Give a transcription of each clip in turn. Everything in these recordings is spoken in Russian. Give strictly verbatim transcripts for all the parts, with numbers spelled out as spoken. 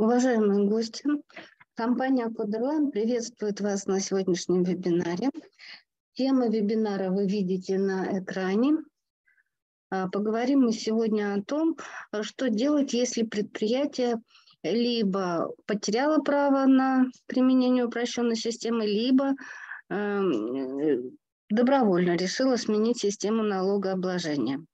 Уважаемые гости, компания Coderline приветствует вас на сегодняшнем вебинаре. Тема вебинара вы видите на экране. Поговорим мы сегодня о том, что делать, если предприятие либо потеряло право на применение упрощенной системы, либо э, добровольно решило сменить систему налогообложения.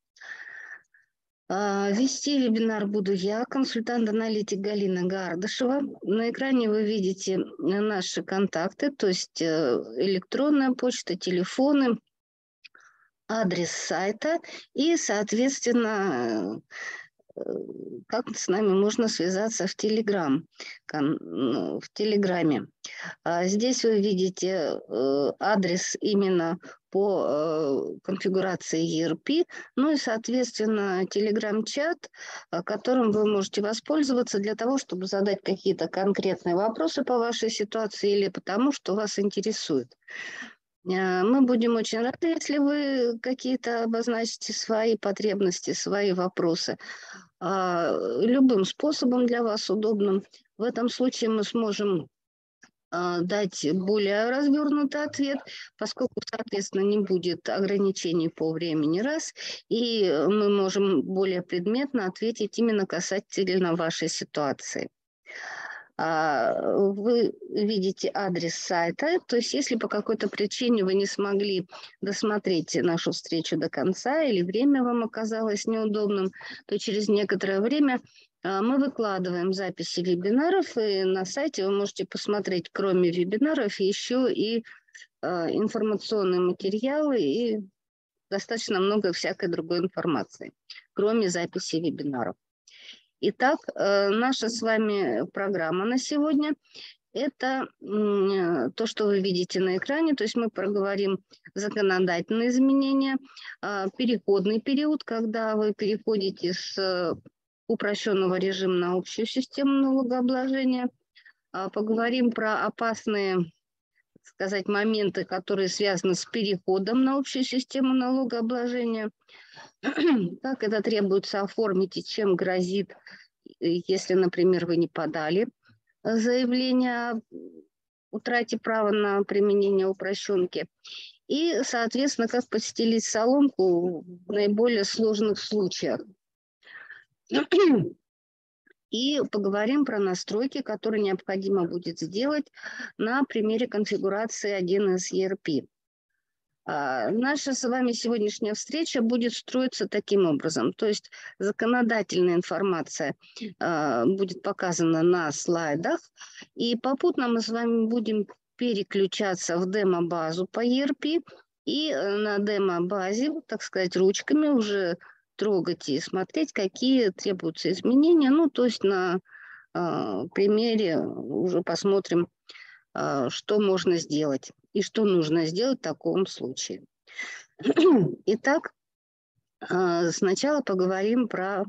Вести вебинар буду я, консультант-аналитик Галина Гардышева. На экране вы видите наши контакты, то есть электронная почта, телефоны, адрес сайта и, соответственно, как с нами можно связаться в Telegram, в Телеграме. Здесь вы видите адрес именно по конфигурации и эр пи, ну и, соответственно, Telegram-чат, которым вы можете воспользоваться для того, чтобы задать какие-то конкретные вопросы по вашей ситуации или по тому, что вас интересует. Мы будем очень рады, если вы какие-то обозначите свои потребности, свои вопросы любым способом для вас удобным. В этом случае мы сможем дать более развернутый ответ, поскольку, соответственно, не будет ограничений по времени раз, и мы можем более предметно ответить именно касательно вашей ситуации. Вы видите адрес сайта, то есть если по какой-то причине вы не смогли досмотреть нашу встречу до конца или время вам оказалось неудобным, то через некоторое время мы выкладываем записи вебинаров, и на сайте вы можете посмотреть, кроме вебинаров, еще и информационные материалы и достаточно много всякой другой информации, кроме записи вебинаров. Итак, наша с вами программа на сегодня – это то, что вы видите на экране. То есть мы проговорим законодательные изменения, переходный период, когда вы переходите с упрощенного режима на общую систему налогообложения. Поговорим про опасные, сказать, моменты, которые связаны с переходом на общую систему налогообложения. Как это требуется оформить и чем грозит, если, например, вы не подали заявление о утрате права на применение упрощенки. И, соответственно, как подстелить соломку в наиболее сложных случаях. И поговорим про настройки, которые необходимо будет сделать на примере конфигурации один эс и эр пи. Наша с вами сегодняшняя встреча будет строиться таким образом. То есть законодательная информация э, будет показана на слайдах. И попутно мы с вами будем переключаться в демо-базу по и эр пи. И на демо-базе, так сказать, ручками уже трогать и смотреть, какие требуются изменения. Ну, то есть на э, примере уже посмотрим, э, что можно сделать. И что нужно сделать в таком случае. Итак, сначала поговорим про,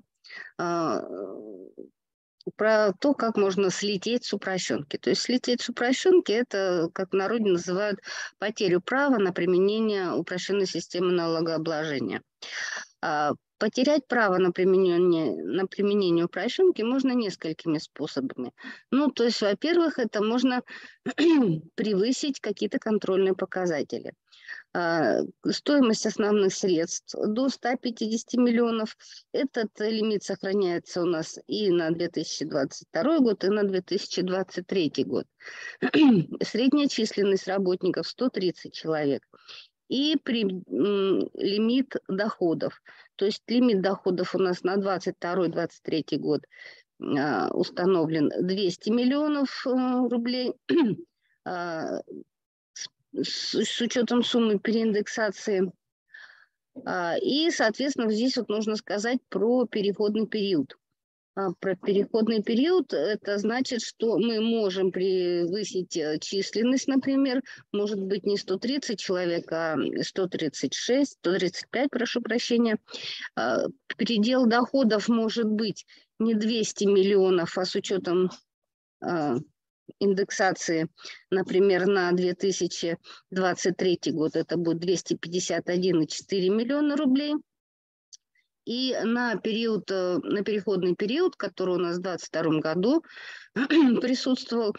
про то, как можно слететь с упрощенки. То есть слететь с упрощенки – это, как в народе называют, потерю права на применение упрощенной системы налогообложения. Потерять право на применение, на применение упрощенки можно несколькими способами. Ну, то есть, во-первых, это можно превысить какие-то контрольные показатели. Стоимость основных средств до ста пятидесяти миллионов. Этот лимит сохраняется у нас и на две тысячи двадцать второй год, и на две тысячи двадцать третий год. Средняя численность работников сто тридцать человек. И при, м, лимит доходов. То есть лимит доходов у нас на двадцать второй — двадцать третий год а, установлен двести миллионов а, рублей. а, с, с учетом суммы переиндексации. А, и, соответственно, здесь вот нужно сказать про переходный период. Про переходный период, это значит, что мы можем превысить численность, например, может быть не сто тридцать человек, а сто тридцать шесть, сто тридцать пять, прошу прощения. Предел доходов может быть не двести миллионов, а с учетом индексации, например, на две тысячи двадцать третий год это будет двести пятьдесят один и четыре миллиона рублей. И на период, на переходный период, который у нас в двадцать втором году присутствовал,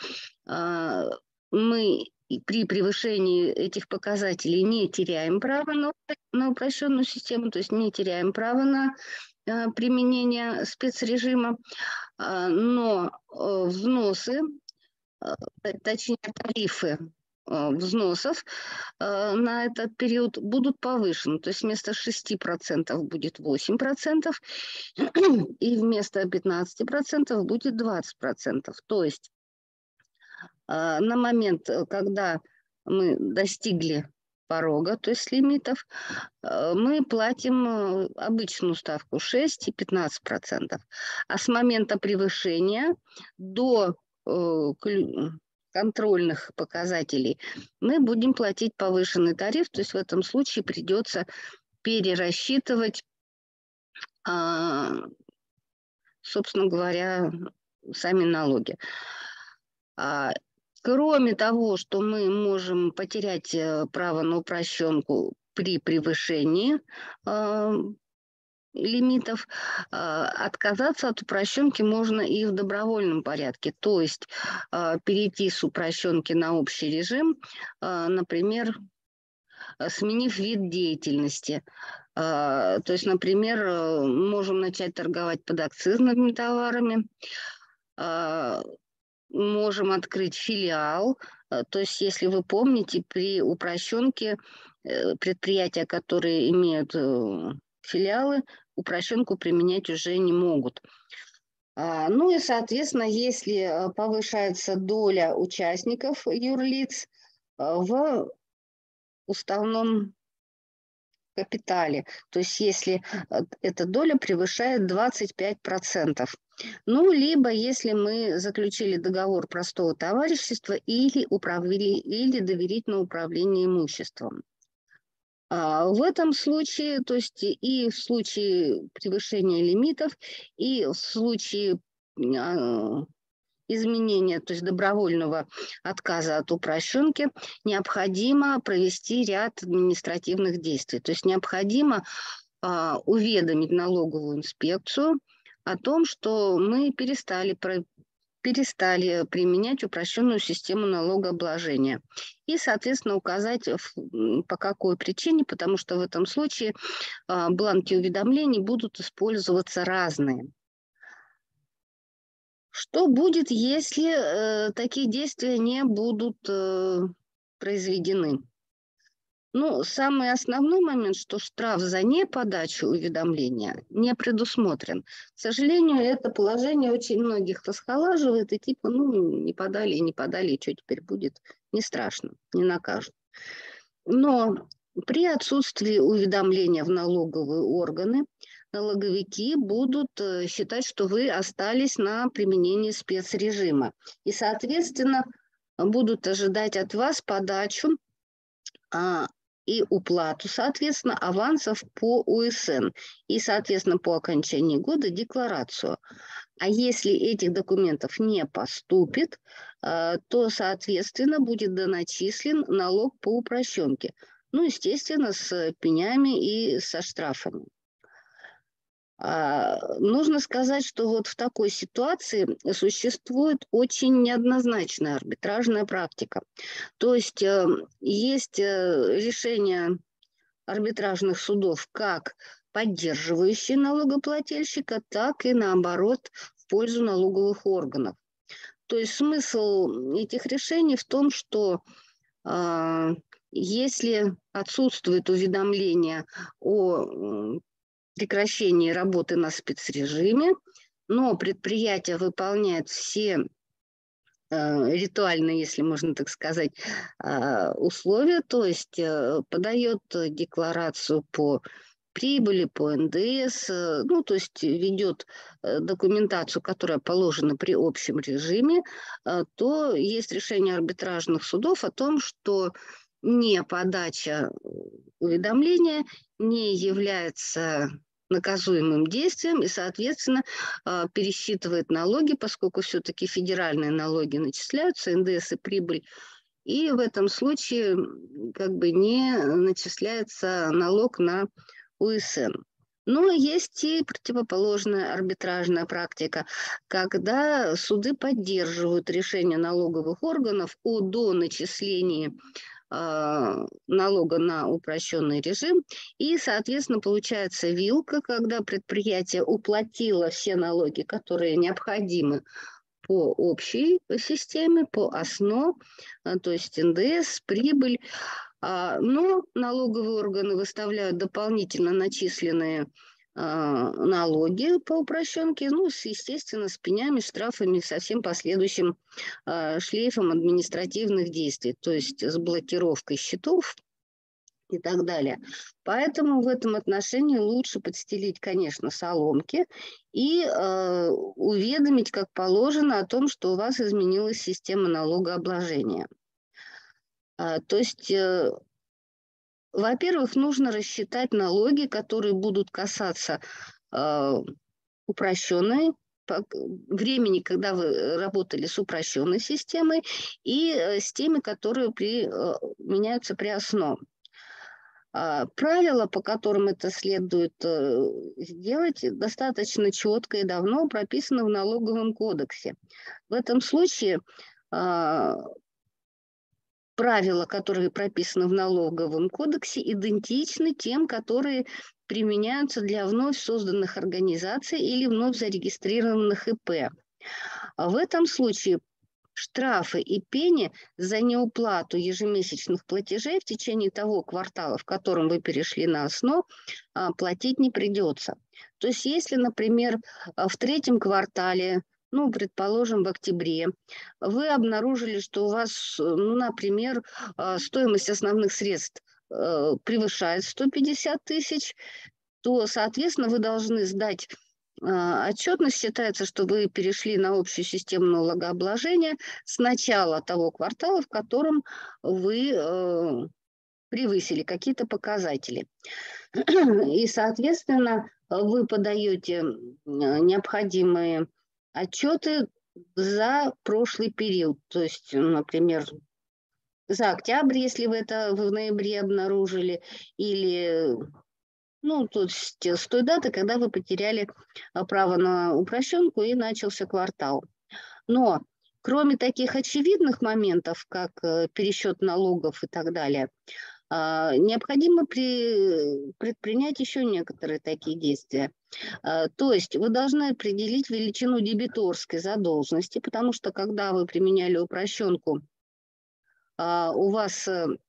мы при превышении этих показателей не теряем право на, на упрощенную систему, то есть не теряем право на применение спецрежима, но взносы, точнее тарифы взносов на этот период будут повышены. То есть вместо шести процентов будет восемь процентов, и вместо пятнадцати процентов будет двадцать процентов. То есть на момент, когда мы достигли порога, то есть лимитов, мы платим обычную ставку шесть и пятнадцать процентов. А с момента превышения до контрольных показателей мы будем платить повышенный тариф, то есть в этом случае придется перерасчитывать, собственно говоря, сами налоги. Кроме того, что мы можем потерять право на упрощенку при превышении лимитов, отказаться от упрощенки можно и в добровольном порядке, то есть перейти с упрощенки на общий режим, например, сменив вид деятельности. То есть, например, можем начать торговать подакцизными товарами, можем открыть филиал, то есть, если вы помните, при упрощенке предприятия, которые имеют филиалы, упрощенку применять уже не могут. Ну и, соответственно, если повышается доля участников юрлиц в уставном капитале, то есть если эта доля превышает двадцать пять процентов. Ну, либо если мы заключили договор простого товарищества или, управили, или доверительное управление имуществом. В этом случае, то есть и в случае превышения лимитов, и в случае изменения, то есть добровольного отказа от упрощенки, необходимо провести ряд административных действий. То есть необходимо уведомить налоговую инспекцию о том, что мы перестали перестали применять упрощенную систему налогообложения. И, соответственно, указать, по какой причине, потому что в этом случае бланки уведомлений будут использоваться разные. Что будет, если э, такие действия не будут э, произведены? Ну, самый основной момент, что штраф за неподачу уведомления не предусмотрен. К сожалению, это положение очень многих расхолаживает, и типа, ну, не подали, не подали, и что теперь будет? Не страшно, не накажут. Но при отсутствии уведомления в налоговые органы, налоговики будут считать, что вы остались на применении спецрежима. И, соответственно, будут ожидать от вас подачу а, и уплату, соответственно, авансов по У Эс Эн. И, соответственно, по окончании года декларацию. А если этих документов не поступит, то, соответственно, будет доначислен налог по упрощенке. Ну, естественно, с пенями и со штрафами. Нужно сказать, что вот в такой ситуации существует очень неоднозначная арбитражная практика. То есть есть решения арбитражных судов как поддерживающие налогоплательщика, так и наоборот в пользу налоговых органов. То есть смысл этих решений в том, что э, если отсутствует уведомление о прекращении работы на спецрежиме, но предприятие выполняет все э, ритуальные, если можно так сказать, э, условия, то есть э, подает декларацию по прибыли, по Эн Дэ Эс, э, ну, то есть ведет э, документацию, которая положена при общем режиме, э, то есть решение арбитражных судов о том, что не подача уведомления не является наказуемым действием и, соответственно, пересчитывает налоги, поскольку все-таки федеральные налоги начисляются, Эн Дэ Эс и прибыль, и в этом случае как бы не начисляется налог на У Эс Эн. Но есть и противоположная арбитражная практика, когда суды поддерживают решение налоговых органов о доначислении э, налога на упрощенный режим. И, соответственно, получается вилка, когда предприятие уплатило все налоги, которые необходимы по общей системе, по ОСНО, а, то есть эн дэ эс, прибыль, а, но налоговые органы выставляют дополнительно начисленные а, налоги по упрощенке, ну, с, естественно, с пенями, штрафами, со всем последующим а, шлейфом административных действий, то есть с блокировкой счетов и так далее. Поэтому в этом отношении лучше подстелить, конечно, соломки и э, уведомить, как положено, о том, что у вас изменилась система налогообложения. А, то есть, э, во-первых, нужно рассчитать налоги, которые будут касаться э, упрощенной времени, когда вы работали с упрощенной системой, и э, с теми, которые при, э, меняются при ОСНО. А, правила, по которым это следует э, сделать, достаточно четко и давно прописаны в налоговом кодексе. В этом случае а, правила, которые прописаны в налоговом кодексе, идентичны тем, которые применяются для вновь созданных организаций или вновь зарегистрированных и пэ. А в этом случае штрафы и пени за неуплату ежемесячных платежей в течение того квартала, в котором вы перешли на ОСНО, платить не придется. То есть если, например, в третьем квартале, ну, предположим, в октябре, вы обнаружили, что у вас, ну, например, стоимость основных средств превышает сто пятьдесят тысяч, то, соответственно, вы должны сдать отчетность. Считается, что вы перешли на общую систему налогообложения с начала того квартала, в котором вы э, превысили какие-то показатели. И, соответственно, вы подаете необходимые отчеты за прошлый период. То есть, например, за октябрь, если вы это в ноябре обнаружили, или... Ну, то есть с той даты, когда вы потеряли право на упрощенку и начался квартал. Но кроме таких очевидных моментов, как пересчет налогов и так далее, необходимо при, предпринять еще некоторые такие действия. То есть вы должны определить величину дебиторской задолженности, потому что когда вы применяли упрощенку, у вас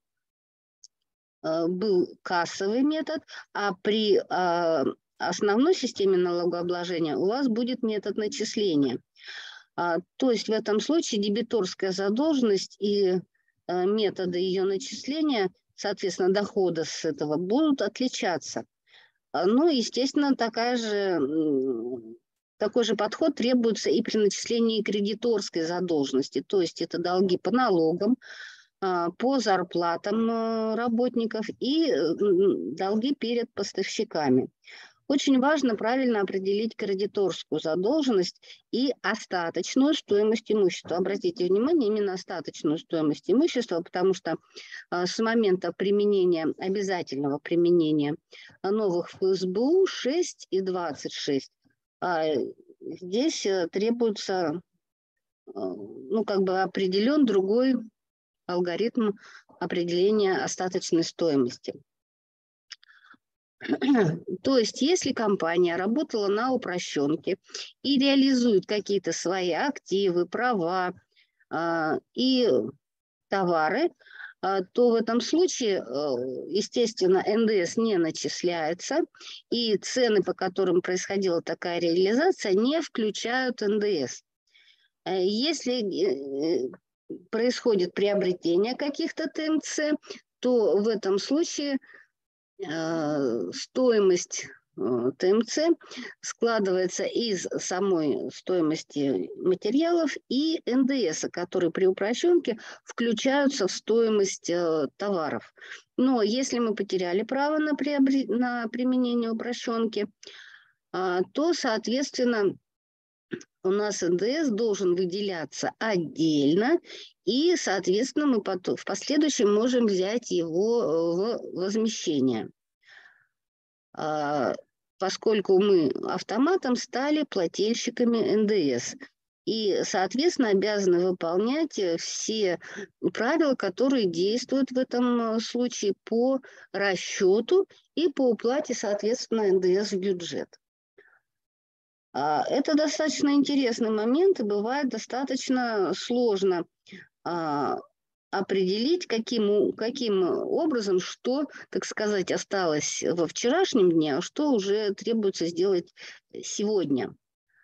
был кассовый метод, а при а, основной системе налогообложения у вас будет метод начисления. А, то есть в этом случае дебиторская задолженность и а, методы ее начисления, соответственно, дохода с этого, будут отличаться. А, ну, естественно, такая же, такой же подход требуется и при начислении кредиторской задолженности, то есть это долги по налогам, по зарплатам работников и долги перед поставщиками. Очень важно правильно определить кредиторскую задолженность и остаточную стоимость имущества. Обратите внимание, именно остаточную стоимость имущества, потому что с момента применения, обязательного применения новых эф эс бэ у шесть и двадцать шесть, здесь требуется, ну, как бы определен другой алгоритм определения остаточной стоимости. То есть, если компания работала на упрощенке и реализует какие-то свои активы, права э, и товары, э, то в этом случае, э, естественно, эн дэ эс не начисляется, и цены, по которым происходила такая реализация, не включают эн дэ эс. Если э, происходит приобретение каких-то тэ эм цэ, то в этом случае э, стоимость э, тэ эм цэ складывается из самой стоимости материалов и эн дэ эс, которые при упрощенке включаются в стоимость э, товаров. Но если мы потеряли право на, приобр... на применение упрощенки, э, то, соответственно, у нас эн дэ эс должен выделяться отдельно, и, соответственно, мы потом, в последующем можем взять его в возмещение. поскольку мы автоматом стали плательщиками эн дэ эс. И, соответственно, обязаны выполнять все правила, которые действуют в этом случае по расчету и по уплате, соответственно, эн дэ эс в бюджет. Это достаточно интересный момент, и бывает достаточно сложно определить, каким, каким образом, что, так сказать, осталось во вчерашнем дне, а что уже требуется сделать сегодня.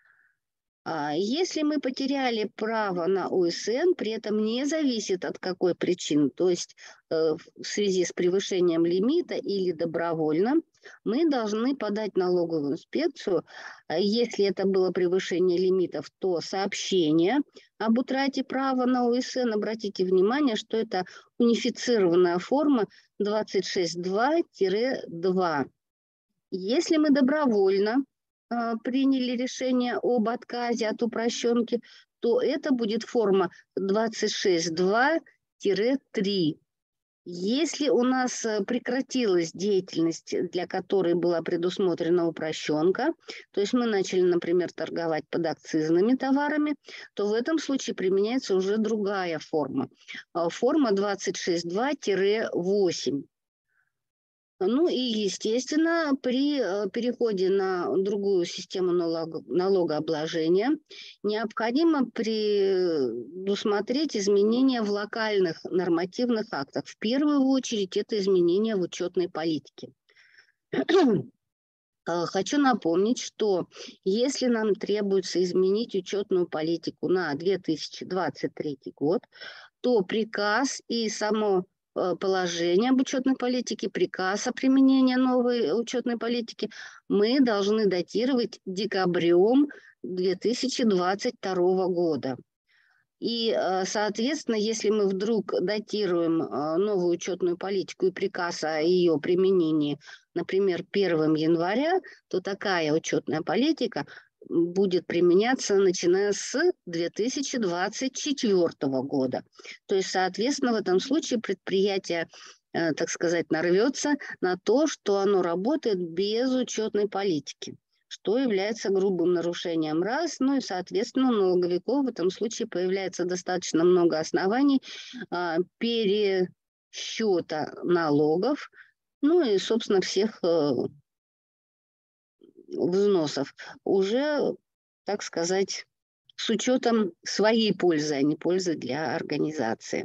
Если мы потеряли право на о эс эн, при этом не зависит от какой причины, то есть э, в связи с превышением лимита или добровольно, мы должны подать налоговую инспекцию. Если это было превышение лимитов, то сообщение об утрате права на о эс эн. Обратите внимание, что это унифицированная форма двадцать шесть два два. Если мы добровольно приняли решение об отказе от упрощенки, то это будет форма двадцать шесть два три. Если у нас прекратилась деятельность, для которой была предусмотрена упрощенка, то есть мы начали, например, торговать подакцизными товарами, то в этом случае применяется уже другая форма. Форма двадцать шесть два восемь. Ну и, естественно, при переходе на другую систему налог, налогообложения необходимо предусмотреть изменения в локальных нормативных актах. В первую очередь это изменения в учетной политике. Хочу напомнить, что если нам требуется изменить учетную политику на две тысячи двадцать третий год, то приказ и само положение об учетной политике, приказ о применении новой учетной политики мы должны датировать декабрем две тысячи двадцать второго года. И, соответственно, если мы вдруг датируем новую учетную политику и приказ о ее применении, например, первого января, то такая учетная политика будет применяться начиная с две тысячи двадцать четвёртого года. То есть, соответственно, в этом случае предприятие, э, так сказать, нарвется на то, что оно работает без учетной политики, что является грубым нарушением раз, ну и, соответственно, у налоговиков в этом случае появляется достаточно много оснований э, пересчета налогов, ну и, собственно, всех э, взносов уже, так сказать, с учетом своей пользы, а не пользы для организации.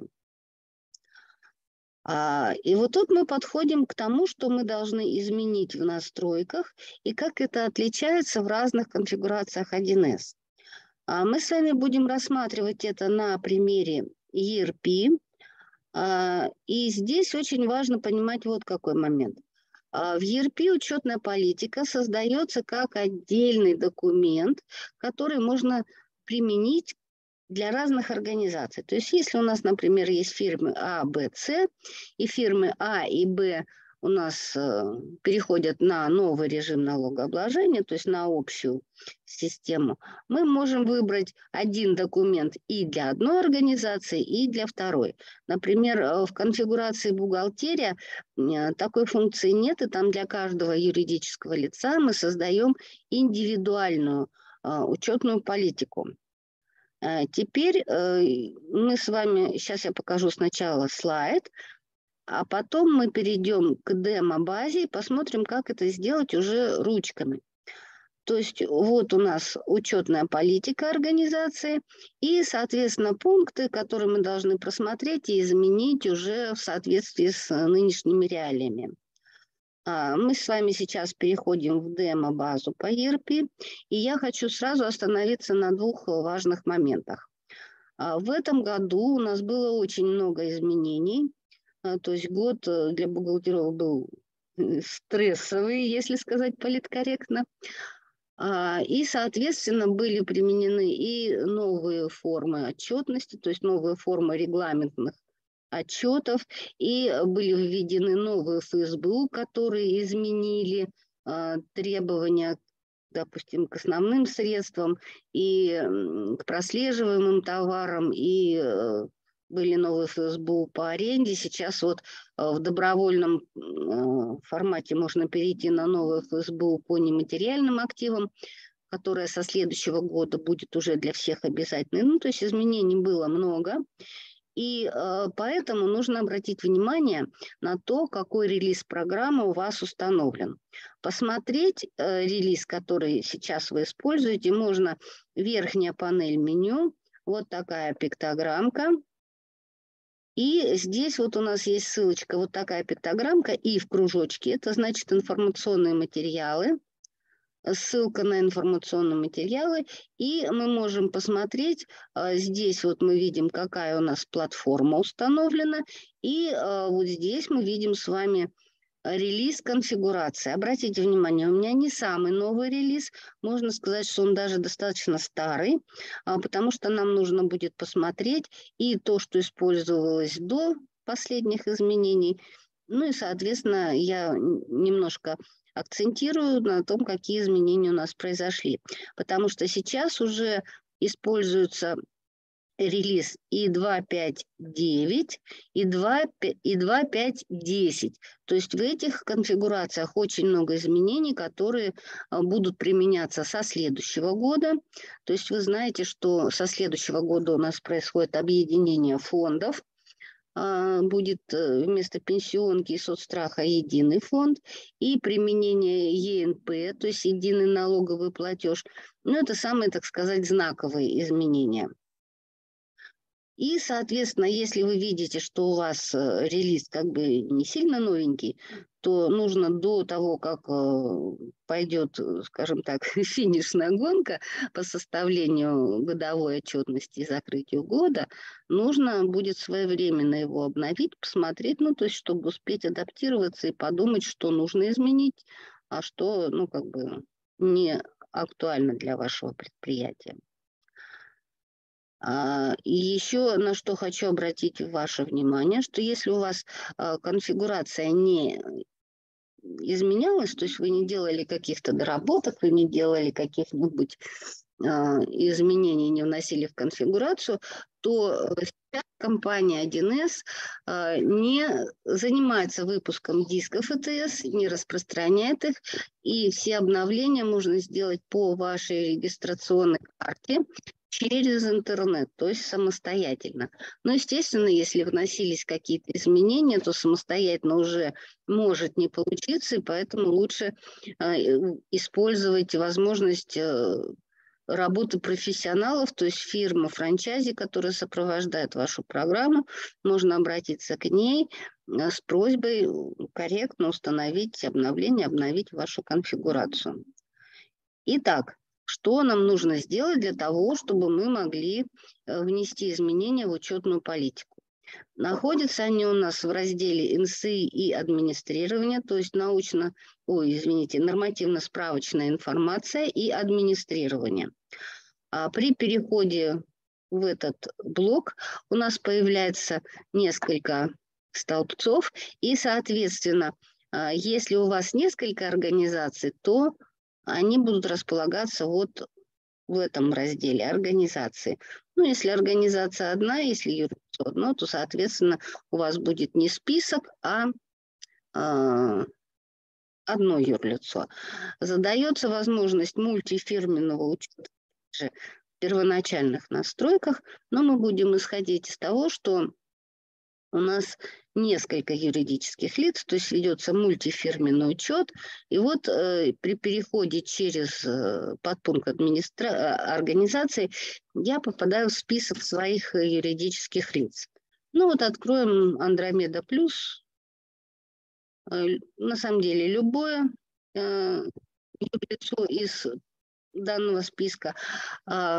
А, и вот тут мы подходим к тому, что мы должны изменить в настройках и как это отличается в разных конфигурациях один эс. А мы с вами будем рассматривать это на примере и эр пи. А, и здесь очень важно понимать вот какой момент. В и эр пи учетная политика создается как отдельный документ, который можно применить для разных организаций. То есть если у нас, например, есть фирмы А, Б, С, и фирмы А и Б у нас э, переходят на новый режим налогообложения, то есть на общую систему, мы можем выбрать один документ и для одной организации, и для второй. Например, в конфигурации бухгалтерия э, такой функции нет, и там для каждого юридического лица мы создаем индивидуальную э, учетную политику. Теперь мы с вами, сейчас я покажу сначала слайд, а потом мы перейдем к демо-базе и посмотрим, как это сделать уже ручками. То есть вот у нас учетная политика организации и, соответственно, пункты, которые мы должны просмотреть и изменить уже в соответствии с нынешними реалиями. Мы с вами сейчас переходим в демо-базу по и эр пи, и я хочу сразу остановиться на двух важных моментах. В этом году у нас было очень много изменений, то есть год для бухгалтеров был стрессовый, если сказать политкорректно, и, соответственно, были применены и новые формы отчетности, то есть новые формы регламентных отчетов, и были введены новые эф эс бэ у, которые изменили э, требования, допустим, к основным средствам и э, к прослеживаемым товарам, и э, были новые эф эс бэ у по аренде. Сейчас вот в добровольном формате можно перейти на новые эф эс бэ у по нематериальным активам, которая со следующего года будет уже для всех обязательной. Ну, то есть изменений было много. И э, поэтому нужно обратить внимание на то, какой релиз программы у вас установлен. Посмотреть э, релиз, который сейчас вы используете, можно верхняя панель меню, вот такая пиктограммка. И здесь вот у нас есть ссылочка, вот такая пиктограммка, и в кружочке, это значит информационные материалы. Ссылка на информационные материалы, и мы можем посмотреть, здесь вот мы видим, какая у нас платформа установлена, и вот здесь мы видим с вами релиз конфигурации. Обратите внимание, у меня не самый новый релиз, можно сказать, что он даже достаточно старый, потому что нам нужно будет посмотреть и то, что использовалось до последних изменений, ну и, соответственно, я немножко акцентирую на том, какие изменения у нас произошли. Потому что сейчас уже используется релиз и два точка пять точка девять, и два точка пять точка десять. То есть в этих конфигурациях очень много изменений, которые будут применяться со следующего года. То есть вы знаете, что со следующего года у нас происходит объединение фондов. Будет вместо пенсионки и соцстраха единый фонд и применение е эн пэ, то есть единый налоговый платеж. Ну, это самые, так сказать, знаковые изменения. И, соответственно, если вы видите, что у вас релиз как бы не сильно новенький, то нужно до того, как пойдет, скажем так, финишная гонка по составлению годовой отчетности и закрытию года, нужно будет своевременно его обновить, посмотреть, ну, то есть, чтобы успеть адаптироваться и подумать, что нужно изменить, а что, ну, как бы не актуально для вашего предприятия. И еще на что хочу обратить ваше внимание, что если у вас конфигурация не изменялась, то есть вы не делали каких-то доработок, вы не делали каких-нибудь изменений, не вносили в конфигурацию, то сейчас компания один эс не занимается выпуском дисков и тэ эс, не распространяет их, и все обновления можно сделать по вашей регистрационной карте через интернет, то есть самостоятельно. Но, естественно, если вносились какие-то изменения, то самостоятельно уже может не получиться, и поэтому лучше использовать возможность работы профессионалов, то есть фирмы франчайзи, которая сопровождает вашу программу. Можно обратиться к ней с просьбой корректно установить обновление, обновить вашу конфигурацию. Итак, что нам нужно сделать для того, чтобы мы могли внести изменения в учетную политику? Находятся они у нас в разделе эн эс и и администрирование, то есть научно, ой, извините, нормативно-справочная информация и администрирование. А при переходе в этот блок у нас появляется несколько столбцов, и, соответственно, если у вас несколько организаций, то они будут располагаться вот в этом разделе организации. Ну, если организация одна, если юрлицо одно, то, соответственно, у вас будет не список, а э, одно юрлицо. Задается возможность мультифирменного учета в первоначальных настройках, но мы будем исходить из того, что у нас несколько юридических лиц, то есть ведется мультифирменный учет. И вот э, при переходе через э, подпункт администра... организации я попадаю в список своих юридических лиц. Ну вот откроем Андромеда Плюс. Э, на самом деле любое э, юрлицо из данного списка. Э,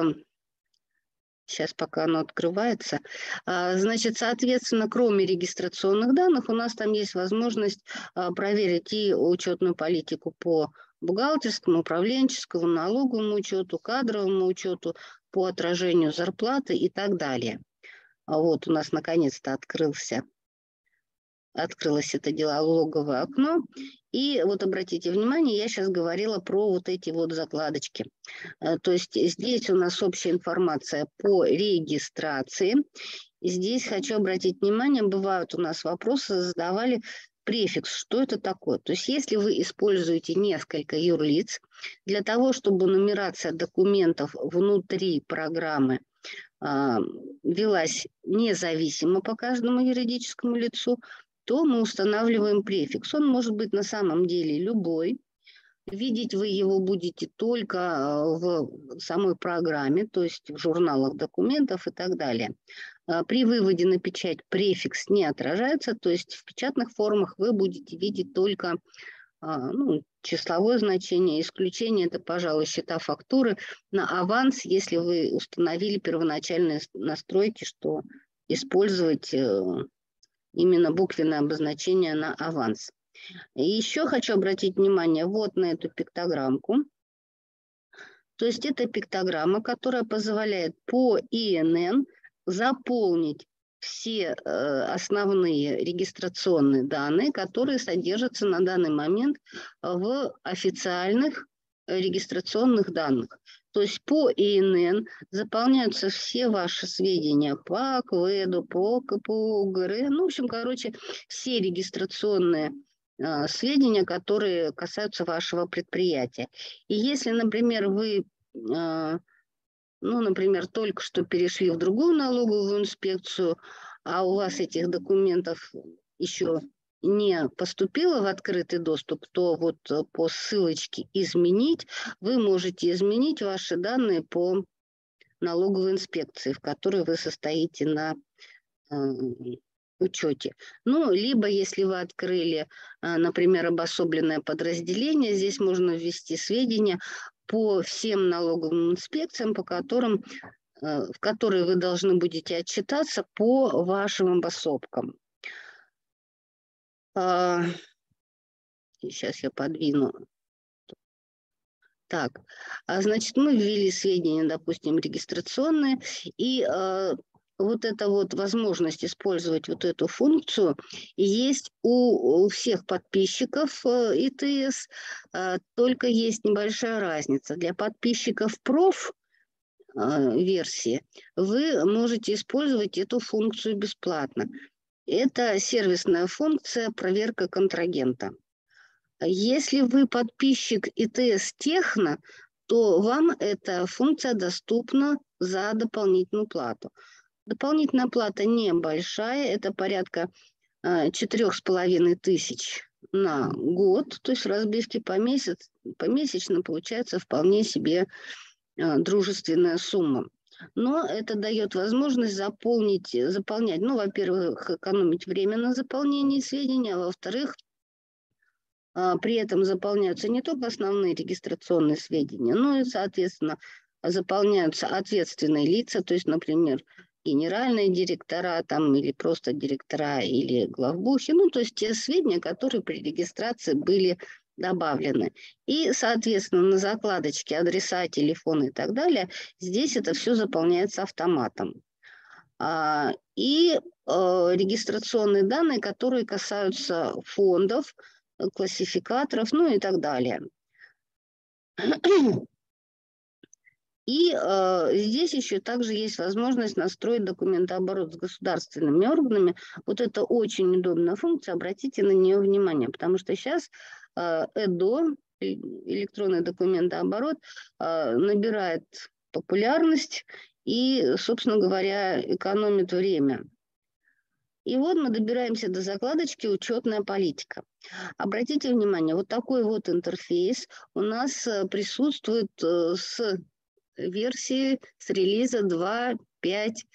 Сейчас пока оно открывается. Значит, соответственно, кроме регистрационных данных, у нас там есть возможность проверить и учетную политику по бухгалтерскому, управленческому, налоговому учету, кадровому учету, по отражению зарплаты и так далее. Вот у нас наконец-то открылся, открылось это диалоговое окно. И вот обратите внимание, я сейчас говорила про вот эти вот закладочки. То есть здесь у нас общая информация по регистрации. здесь хочу обратить внимание, бывают у нас вопросы, задавали префикс, что это такое. То есть если вы используете несколько юрлиц, для того, чтобы нумерация документов внутри программы а, велась независимо по каждому юридическому лицу, то мы устанавливаем префикс. Он может быть на самом деле любой. Видеть вы его будете только в самой программе, то есть в журналах документов и так далее. При выводе на печать префикс не отражается, то есть в печатных формах вы будете видеть только ну, числовое значение. Исключение – это, пожалуй, счета, фактуры на аванс, если вы установили первоначальные настройки, что использовать именно буквенное обозначение на аванс. И еще хочу обратить внимание вот на эту пиктограммку. То есть это пиктограмма, которая позволяет по И Эн Эн заполнить все э, основные регистрационные данные, которые содержатся на данный момент в официальных регистрационных данных. То есть по И Эн Эн заполняются все ваши сведения по КВЭДу, по Ка Пэ О, Гэ Эр Э, ну, в общем, короче, все регистрационные э, сведения, которые касаются вашего предприятия. И если, например, вы... Э, Ну, например, только что перешли в другую налоговую инспекцию, а у вас этих документов еще не поступило в открытый доступ, то вот по ссылочке «Изменить» вы можете изменить ваши данные по налоговой инспекции, в которой вы состоите на э, учете. Ну, либо если вы открыли, э, например, обособленное подразделение, здесь можно ввести сведения по всем налоговым инспекциям, по которым, в которые вы должны будете отчитаться по вашим обособкам. Сейчас я подвину. Так, значит, мы ввели сведения, допустим, регистрационные, и вот эта вот возможность использовать вот эту функцию есть у, у всех подписчиков И Т С, только есть небольшая разница. Для подписчиков проф версии вы можете использовать эту функцию бесплатно. Это сервисная функция проверка контрагента. Если вы подписчик И Т С Техно, то вам эта функция доступна за дополнительную плату. Дополнительная плата небольшая, это порядка четырех с половиной тысяч на год, то есть в разбивке по месяц, помесячно получается вполне себе дружественная сумма. Но это дает возможность заполнить, заполнять, ну, во-первых, экономить время на заполнении сведений, а во-вторых, при этом заполняются не только основные регистрационные сведения, но и, соответственно, заполняются ответственные лица, то есть, например, генеральные директора там, или просто директора или главбухи, ну, то есть те сведения, которые при регистрации были добавлены. И, соответственно, на закладочке адреса, телефоны и так далее, здесь это все заполняется автоматом. А, и э, регистрационные данные, которые касаются фондов, классификаторов, ну и так далее. И э, здесь еще также есть возможность настроить документооборот с государственными органами. Вот это очень удобная функция, обратите на нее внимание, потому что сейчас э, Э Д О, электронный документооборот, э, набирает популярность и, собственно говоря, экономит время. И вот мы добираемся до закладочки «Учетная политика». Обратите внимание, вот такой вот интерфейс у нас присутствует с версии, с релиза два пять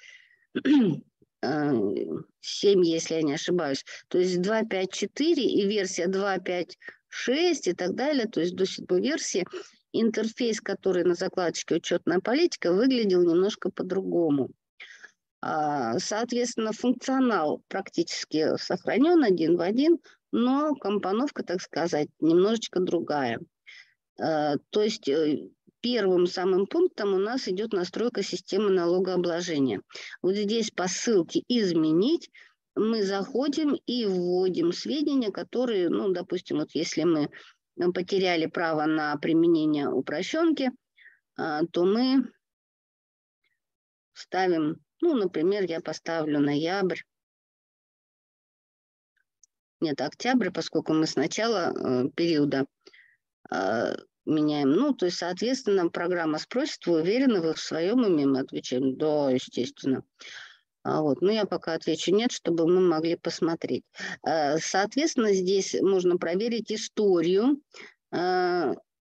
семь, если я не ошибаюсь. То есть два пять четыре и версия два пять шесть и так далее, то есть до седьмой версии. Интерфейс, который на закладочке «Учетная политика», выглядел немножко по-другому. Соответственно, функционал практически сохранен один в один, но компоновка, так сказать, немножечко другая. То есть первым самым пунктом у нас идет настройка системы налогообложения. Вот здесь по ссылке «Изменить» мы заходим и вводим сведения, которые, ну, допустим, вот если мы потеряли право на применение упрощенки, то мы ставим Ну, например, я поставлю ноябрь. Нет, октябрь, поскольку мы с начала э, периода э, меняем. Ну, то есть, соответственно, программа спросит, вы уверены вы в своем уме? Мы отвечаем, да, естественно. А вот, ну, я пока отвечу нет, чтобы мы могли посмотреть. Э, Соответственно, здесь можно проверить историю, э,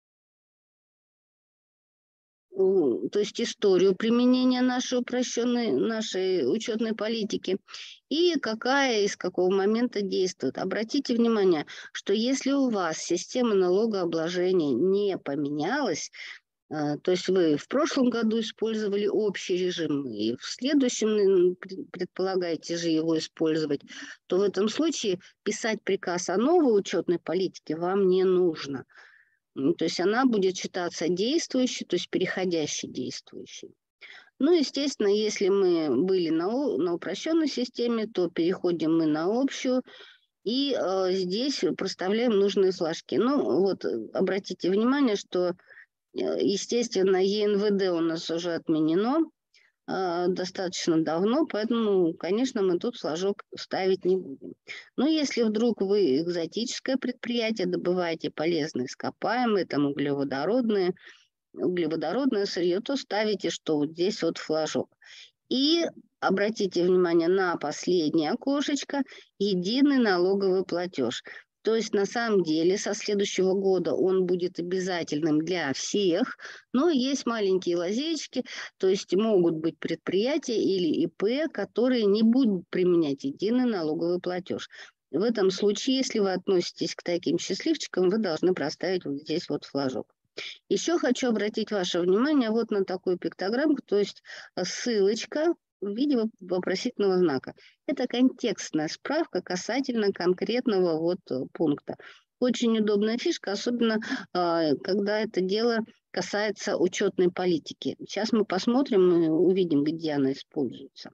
у- то есть историю применения нашей упрощенной, нашей учетной политики и какая из какого момента действует. Обратите внимание, что если у вас система налогообложения не поменялась, а, то есть вы в прошлом году использовали общий режим, и в следующем м, пред- предполагаете же его использовать, то в этом случае писать приказ о новой учетной политике вам не нужно. М, То есть она будет считаться действующей, то есть переходящей действующей. Ну, естественно, если мы были на, о- на упрощенной системе, то переходим мы на общую, и э, здесь проставляем нужные флажки. Ну, вот э, обратите внимание, что Э, естественно, Е Н В Д у нас уже отменено а, достаточно давно, поэтому, конечно, мы тут флажок ставить не будем. Но если вдруг вы экзотическое предприятие, добываете полезные ископаемые, там углеводородные, углеводородное сырье, то ставите, что вот здесь вот флажок. И обратите внимание на последнее окошечко «Единый налоговый платеж». То есть на самом деле со следующего года он будет обязательным для всех, но есть маленькие лазейки, то есть могут быть предприятия или И П, которые не будут применять единый налоговый платеж. В этом случае, если вы относитесь к таким счастливчикам, вы должны проставить вот здесь вот флажок. Еще хочу обратить ваше внимание вот на такую пиктограмму, то есть э, ссылочка в виде воп- вопросительного знака. Это контекстная справка касательно конкретного вот э, пункта. Очень удобная фишка, особенно а, когда это дело касается учетной политики. Сейчас мы посмотрим и увидим, где она используется.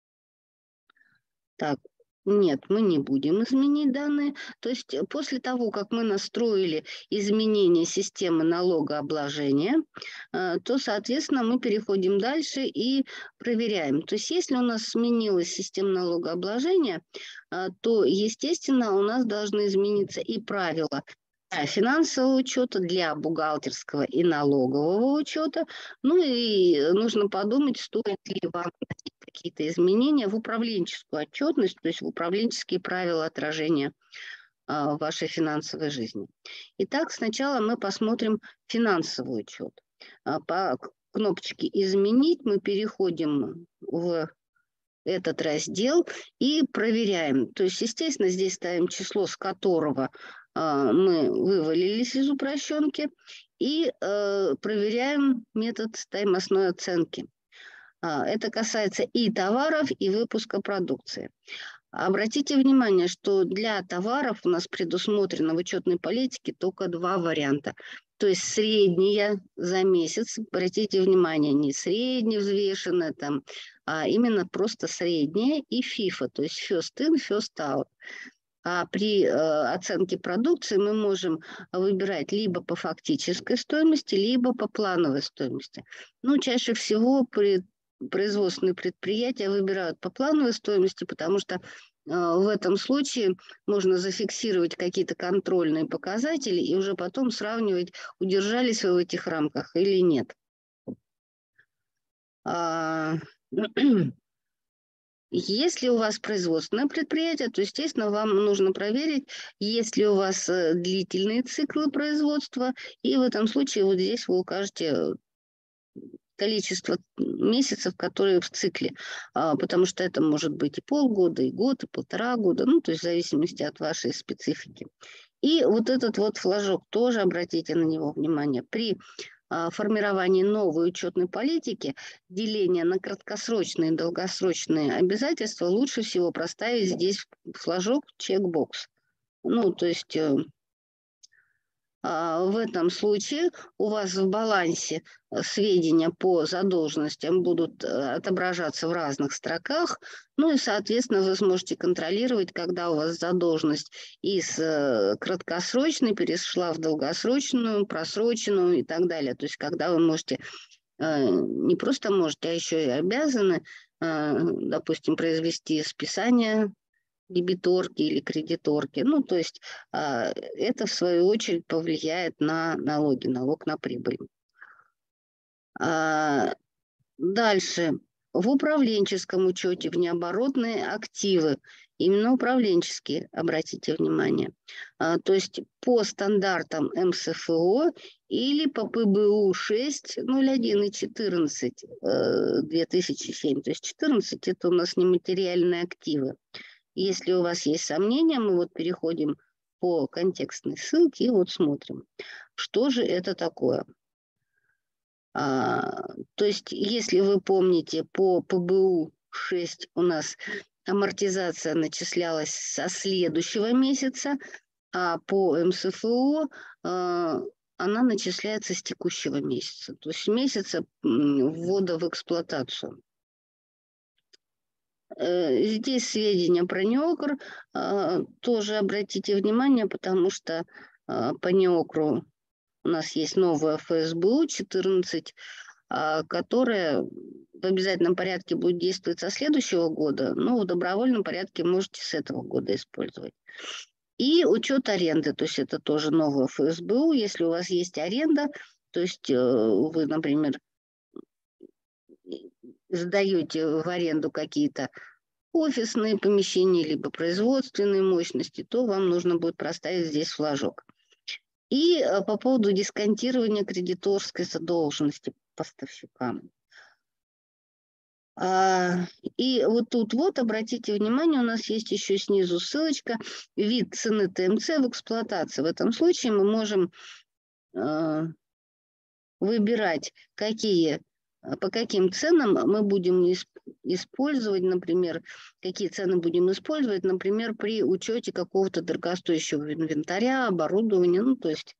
Так, нет, мы не будем изменить данные. То есть э, после того, как мы настроили изменение системы налогообложения, э, то, соответственно, мы переходим дальше и проверяем. То есть если у нас сменилась система налогообложения, э, то, естественно, у нас должны измениться и правила для финансового учета, для бухгалтерского и налогового учета. Ну и нужно подумать, стоит ли вам какие-то изменения в управленческую отчетность, то есть в управленческие правила отражения а, вашей финансовой жизни. Итак, сначала мы посмотрим финансовый учет. А, по кнопочке «Изменить» мы переходим в этот раздел и проверяем. То есть, естественно, здесь ставим число, с которого а, мы вывалились из упрощенки, и э, проверяем метод стоимостной оценки. А, Это касается и товаров, и выпуска продукции. Обратите внимание, что для товаров у нас предусмотрено в учетной политике только два варианта. То есть средняя за месяц, обратите внимание, не средневзвешенная там, а именно просто средняя и фифа, то есть first in, first out. А при э, оценке продукции мы можем выбирать либо по фактической стоимости, либо по плановой стоимости. Ну, чаще всего при производственные предприятия выбирают по плановой стоимости, потому что э, в этом случае можно зафиксировать какие-то контрольные показатели и уже потом сравнивать, удержались вы в этих рамках или нет. А, Если у вас производственное предприятие, то, естественно, вам нужно проверить, есть ли у вас э, длительные циклы производства, и в этом случае вот здесь вы укажете э, количество месяцев, которые в цикле, а, потому что это может быть и полгода, и год, и полтора года, ну, то есть в зависимости от вашей специфики. И вот этот вот флажок, тоже обратите на него внимание. При а, формировании новой учетной политики, деление на краткосрочные и долгосрочные обязательства, лучше всего проставить здесь флажок чекбокс. Ну, то есть э, а, в этом случае у вас в балансе э, сведения по задолженностям будут э, отображаться в разных строках, ну и, соответственно, вы сможете контролировать, когда у вас задолженность из э, краткосрочной перешла в долгосрочную, просроченную и так далее. То есть когда вы можете не просто можете, а еще и обязаны, допустим, произвести списание дебиторки или кредиторки. Ну, то есть это, в свою очередь, повлияет на налоги, налог на прибыль. Дальше. В управленческом учете внеоборотные активы, именно управленческие, обратите внимание. А, то есть по стандартам эм эс эф о или по пэ бэ у шесть ноль один и четырнадцать две тысячи семь. То есть четырнадцать это у нас нематериальные активы. Если у вас есть сомнения, мы вот переходим по контекстной ссылке и вот смотрим, что же это такое. А, то есть, если вы помните, по пэ бэ у шесть у нас амортизация начислялась со следующего месяца, а по эм эс эф о а, она начисляется с текущего месяца, то есть месяца ввода в эксплуатацию. Здесь сведения про НИОКР тоже обратите внимание, потому что по НИОКРу у нас есть новая эф эс бэ у четырнадцать, которая в обязательном порядке будет действовать со следующего года, но в добровольном порядке можете с этого года использовать. И учет аренды, то есть это тоже новая эф эс бэ у. Если у вас есть аренда, то есть вы, например, сдаете в аренду какие-то офисные помещения, либо производственные мощности, то вам нужно будет проставить здесь флажок. И по поводу дисконтирования кредиторской задолженности поставщикам. И вот тут вот, обратите внимание, у нас есть еще снизу ссылочка «Вид цены тэ эм цэ в эксплуатации». В этом случае мы можем выбирать, какие, по каким ценам мы будем использовать, например, какие цены будем использовать, например, при учете какого-то дорогостоящего инвентаря, оборудования, ну, то есть,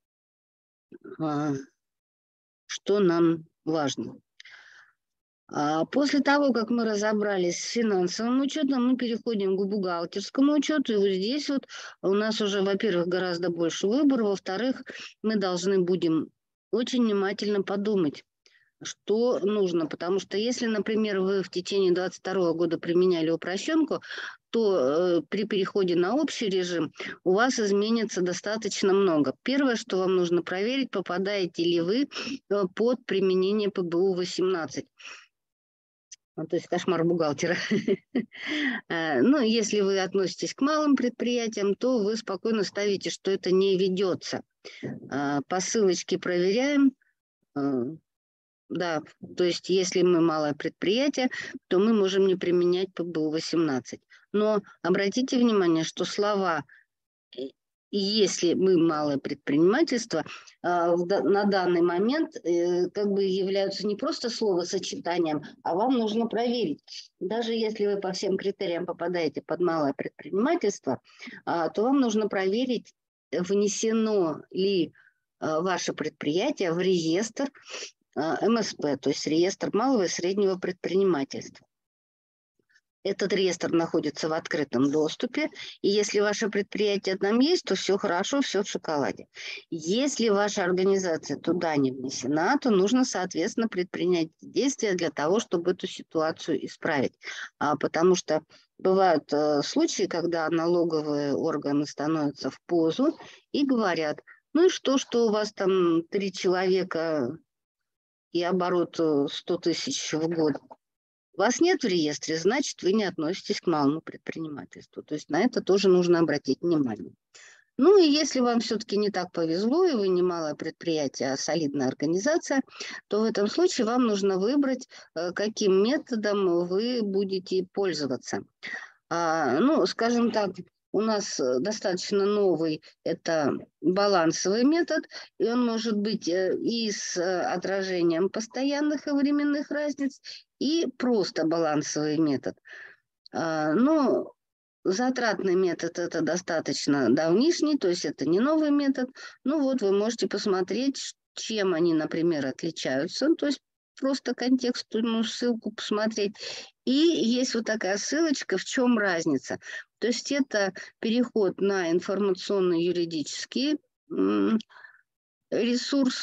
что нам важно. После того, как мы разобрались с финансовым учетом, мы переходим к бухгалтерскому учету. И вот здесь вот у нас уже, во-первых, гораздо больше выбора, во-вторых, мы должны будем очень внимательно подумать, что нужно. Потому что если, например, вы в течение две тысячи двадцать второго года применяли упрощенку, то э, при переходе на общий режим у вас изменится достаточно много. Первое, что вам нужно проверить, попадаете ли вы под применение пэ бэ у восемнадцать. То есть кошмар бухгалтера. Ну, если вы относитесь к малым предприятиям, то вы спокойно ставите, что это не ведется. По ссылочке проверяем. Да, то есть если мы малое предприятие, то мы можем не применять пэ бэ у восемнадцать. Но обратите внимание, что слова «если мы малое предпринимательство» на данный момент как бы являются не просто словосочетанием, а вам нужно проверить. Даже если вы по всем критериям попадаете под малое предпринимательство, то вам нужно проверить, внесено ли ваше предприятие в реестр эм эс пэ, то есть реестр малого и среднего предпринимательства. Этот реестр находится в открытом доступе, и если ваше предприятие там есть, то все хорошо, все в шоколаде. Если ваша организация туда не внесена, то нужно, соответственно, предпринять действия для того, чтобы эту ситуацию исправить. А, потому что бывают э, случаи, когда налоговые органы становятся в позу и говорят, ну и что, что у вас там три человека и оборот сто тысяч в год. Вас нет в реестре, значит, вы не относитесь к малому предпринимательству. То есть на это тоже нужно обратить внимание. Ну и если вам все-таки не так повезло, и вы не малое предприятие, а солидная организация, то в этом случае вам нужно выбрать, каким методом вы будете пользоваться. А, ну, скажем так, у нас достаточно новый, это балансовый метод, и он может быть и с отражением постоянных и временных разниц, и просто балансовый метод. А, ну, затратный метод – это достаточно давнишний, то есть это не новый метод. Ну вот вы можете посмотреть, чем они, например, отличаются, то есть просто контекстную ссылку посмотреть. И есть вот такая ссылочка, в чем разница. То есть это переход на информационно-юридический ресурс,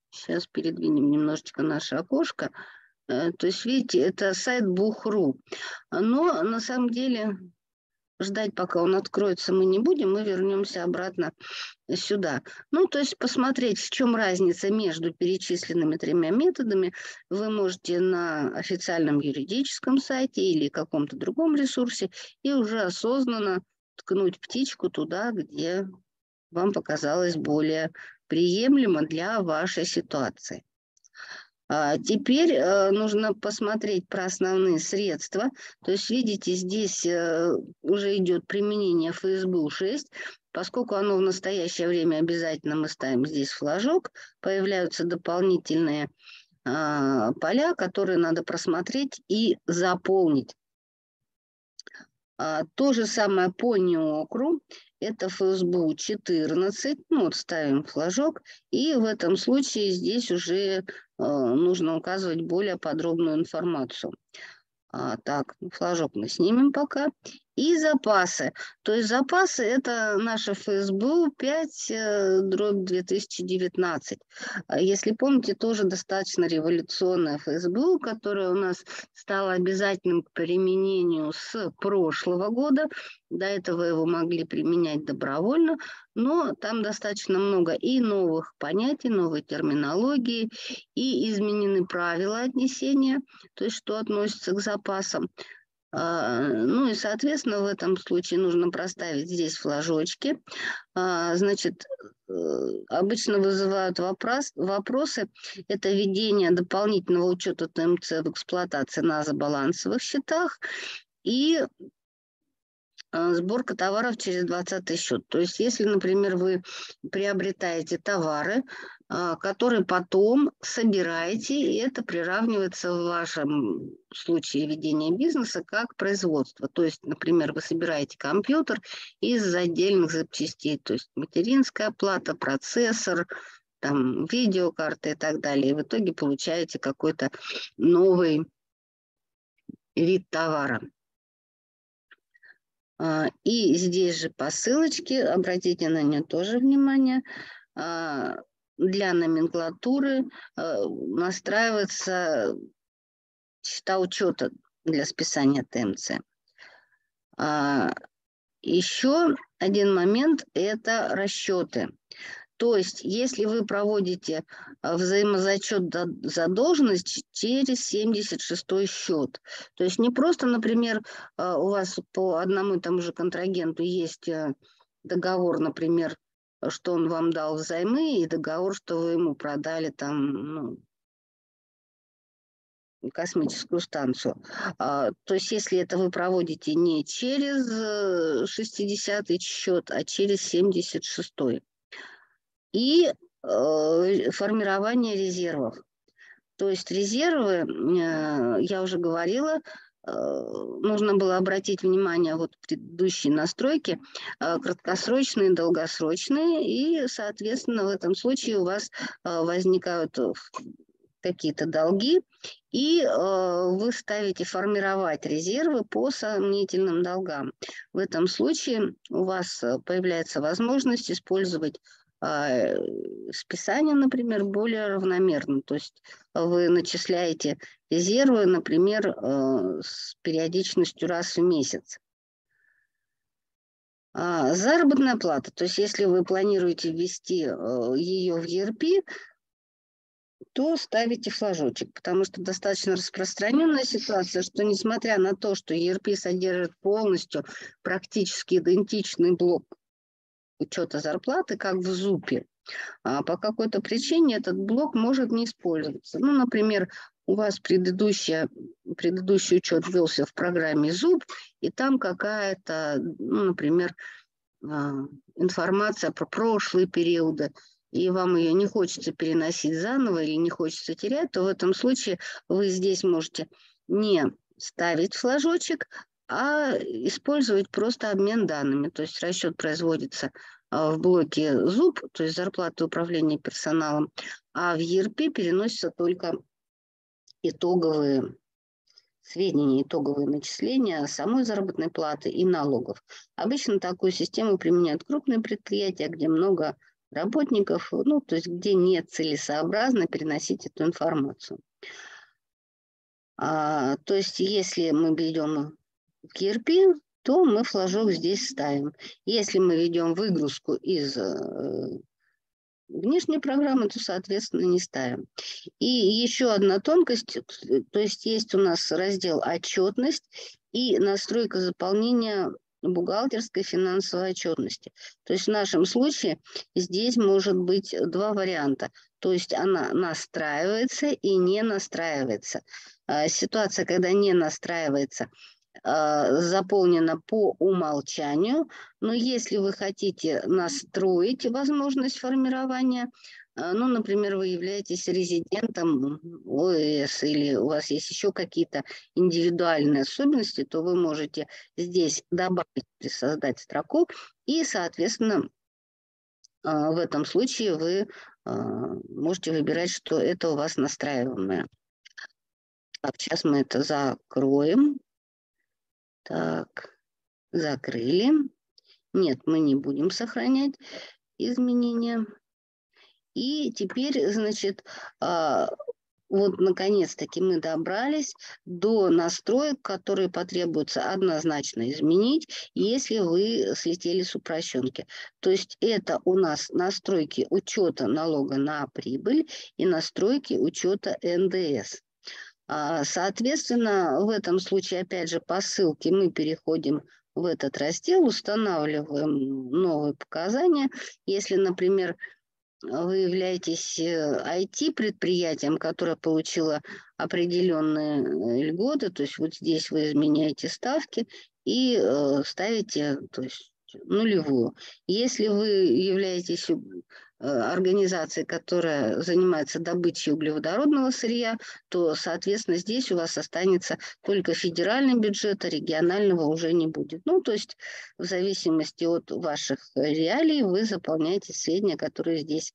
Сейчас передвинем немножечко наше окошко. То есть, видите, это сайт Бух.ру. Но на самом деле ждать, пока он откроется, мы не будем. Мы вернемся обратно сюда. Ну, то есть посмотреть, в чем разница между перечисленными тремя методами, вы можете на официальном юридическом сайте или каком-то другом ресурсе и уже осознанно ткнуть птичку туда, где вам показалось более приемлемо для вашей ситуации. А теперь э, нужно посмотреть про основные средства. То есть, видите, здесь э, уже идет применение эф эс бэ у шесть. Поскольку оно в настоящее время обязательно, мы ставим здесь флажок, появляются дополнительные э, поля, которые надо просмотреть и заполнить. А, то же самое по НИОКРу. Это эф эс бэ у четырнадцать. Ну, вот ставим флажок. И в этом случае здесь уже э, нужно указывать более подробную информацию. А, так, флажок мы снимем пока. И запасы. То есть запасы – это наш эф эс бэ у пять дробь две тысячи девятнадцать. Если помните, тоже достаточно революционное эф эс бэ у, которое у нас стало обязательным к применению с прошлого года. До этого его могли применять добровольно, но там достаточно много и новых понятий, новой терминологии, и изменены правила отнесения, то есть что относится к запасам. Ну и, соответственно, в этом случае нужно проставить здесь флажочки. Значит, обычно вызывают вопрос, вопросы. Это введение дополнительного учета тэ эм цэ в эксплуатации на забалансовых счетах и сборка товаров через двадцатый счет. То есть, если, например, вы приобретаете товары, которые потом собираете, и это приравнивается в вашем случае ведения бизнеса как производство. То есть, например, вы собираете компьютер из отдельных запчастей, то есть материнская плата, процессор, там, видеокарта и так далее. И в итоге получаете какой-то новый вид товара. И здесь же по ссылочке, обратите на нее тоже внимание, для номенклатуры настраивается счета учета для списания тэ эм цэ. Еще один момент – это расчеты. То есть, если вы проводите взаимозачет задолженности через семьдесят шестой счет, то есть не просто, например, у вас по одному и тому же контрагенту есть договор, например, что он вам дал взаймы, и договор, что вы ему продали там, ну, космическую станцию. А, то есть, если это вы проводите не через шестидесятый счет, а через семьдесят шестой. И э, формирование резервов. То есть резервы, э, я уже говорила, э, нужно было обратить внимание вот в предыдущей настройке, э, краткосрочные, долгосрочные, и, соответственно, в этом случае у вас э, возникают какие-то долги, и э, вы ставите формировать резервы по сомнительным долгам. В этом случае у вас появляется возможность использовать списание, например, более равномерно. То есть вы начисляете резервы, например, с периодичностью раз в месяц. Заработная плата. То есть если вы планируете ввести ее в и эр пи, то ставите флажочек, потому что достаточно распространенная ситуация, что несмотря на то, что и эр пи содержит полностью практически идентичный блок учета зарплаты, как в зупе, а по какой-то причине этот блок может не использоваться. Ну, например, у вас предыдущий учет велся в программе зуп, и там какая-то, ну, например, информация про прошлые периоды, и вам ее не хочется переносить заново или не хочется терять, то в этом случае вы здесь можете не ставить флажочек, а использовать просто обмен данными. То есть расчет производится в блоке зуп, то есть зарплата управления персоналом, а в и эр пи переносятся только итоговые сведения, итоговые начисления самой заработной платы и налогов. Обычно такую систему применяют крупные предприятия, где много работников, ну, то есть где нецелесообразно переносить эту информацию. А, то есть если мы ведем в и эр пи, то мы флажок здесь ставим. Если мы ведем выгрузку из э, внешней программы, то, соответственно, не ставим. И еще одна тонкость, то есть есть у нас раздел «Отчетность» и настройка заполнения бухгалтерской финансовой отчетности. То есть в нашем случае здесь может быть два варианта. То есть она настраивается и не настраивается. Ситуация, когда не настраивается, заполнена по умолчанию, но если вы хотите настроить возможность формирования, ну, например, вы являетесь резидентом о эс или у вас есть еще какие-то индивидуальные особенности, то вы можете здесь добавить, создать строку, и, соответственно, в этом случае вы можете выбирать, что это у вас настраиваемое. Так, сейчас мы это закроем. Так, закрыли. Нет, мы не будем сохранять изменения. И теперь, значит, вот наконец-таки мы добрались до настроек, которые потребуется однозначно изменить, если вы слетели с упрощенки. То есть это у нас настройки учета налога на прибыль и настройки учета эн дэ эс. Соответственно, в этом случае, опять же, по ссылке мы переходим в этот раздел, устанавливаем новые показания. Если, например, вы являетесь ай ти-предприятием, которое получило определенные льготы, то есть вот здесь вы изменяете ставки и э, ставите, то есть, нулевую. Если вы являетесь организацией, которая занимается добычей углеводородного сырья, то, соответственно, здесь у вас останется только федеральный бюджет, а регионального уже не будет. Ну, то есть в зависимости от ваших реалий вы заполняете сведения, которые здесь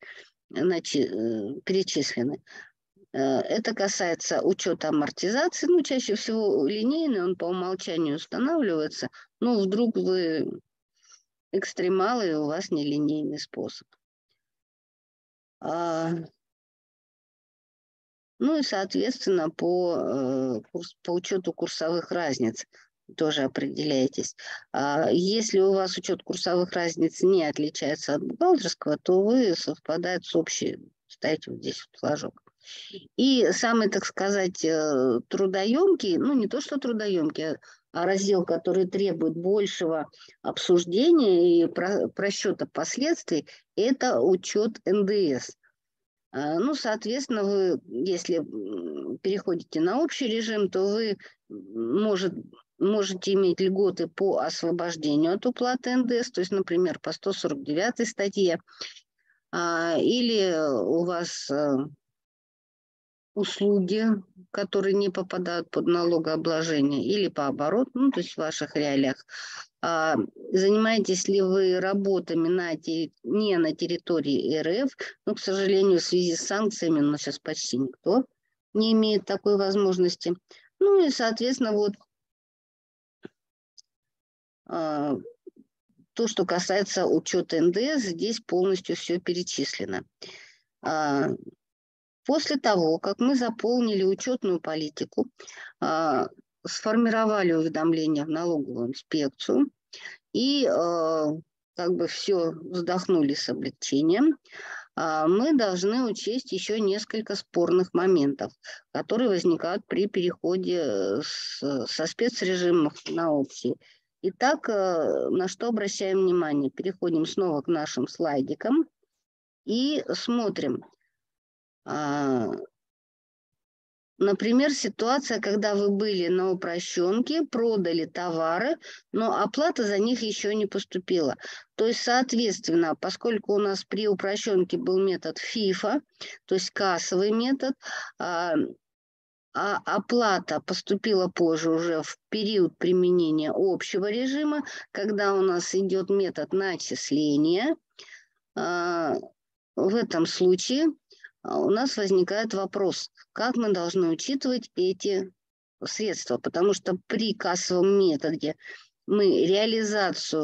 перечислены. Это касается учета амортизации. Ну, чаще всего линейный, он по умолчанию устанавливается. Но вдруг вы экстремалы, и у вас нелинейный способ. Ну и, соответственно, по, по учету курсовых разниц тоже определяетесь. Если у вас учет курсовых разниц не отличается от бухгалтерского, то вы совпадает с общей, ставите вот здесь вот флажок. И самый, так сказать, трудоемкий, ну не то что трудоемкий, а раздел, который требует большего обсуждения и просчета последствий, это учет эн дэ эс. Ну, соответственно, вы, если переходите на общий режим, то вы может, можете иметь льготы по освобождению от уплаты эн дэ эс, то есть, например, по сто сорок девятой статье, или у вас услуги, которые не попадают под налогообложение, или пооборот, ну, то есть в ваших реалиях. А, занимаетесь ли вы работами на терри... не на территории эр эф, но, к сожалению, в связи с санкциями, но сейчас почти никто не имеет такой возможности. Ну и, соответственно, вот а, то, что касается учета эн дэ эс, здесь полностью все перечислено. А, После того, как мы заполнили учетную политику, э, сформировали уведомление в налоговую инспекцию и э, как бы все вздохнули с облегчением, э, мы должны учесть еще несколько спорных моментов, которые возникают при переходе с, со спецрежимов на общий. Итак, э, на что обращаем внимание? Переходим снова к нашим слайдикам и смотрим. Например, ситуация, когда вы были на упрощенке, продали товары, но оплата за них еще не поступила. То есть, соответственно, поскольку у нас при упрощенке был метод фифа, то есть кассовый метод, а, а оплата поступила позже уже в период применения общего режима, когда у нас идет метод начисления, а, в этом случае у нас возникает вопрос, как мы должны учитывать эти средства, потому что при кассовом методе мы реализацию